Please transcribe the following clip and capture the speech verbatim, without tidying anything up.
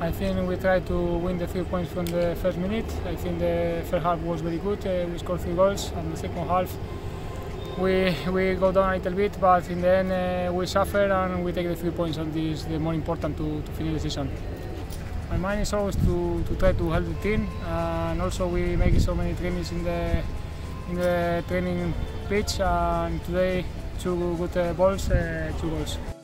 I think we tried to win the three points from the first minute. I think the first half was very good. Uh, we scored three goals, and the second half we we go down a little bit, but in the end uh, we suffer and we take the three points, and this is the more important to, to finish the season. My mind is always to, to try to help the team, and also we make so many trainings in the in the training pitch, and today two good uh, balls, uh, two goals.